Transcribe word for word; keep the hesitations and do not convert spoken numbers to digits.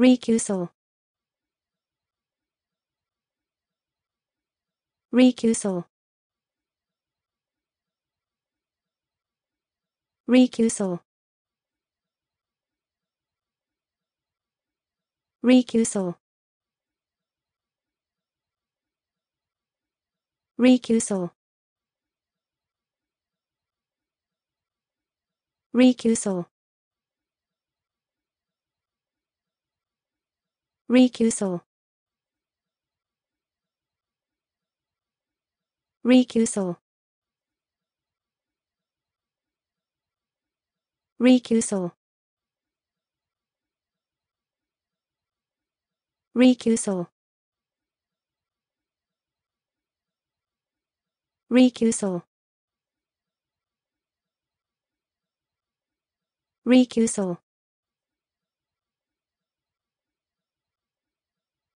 Recusal. Recusal. Recusal. Recusal. Recusal. Recusal. Recusal. Recusal. Recusal. Recusal. Recusal. Recusal.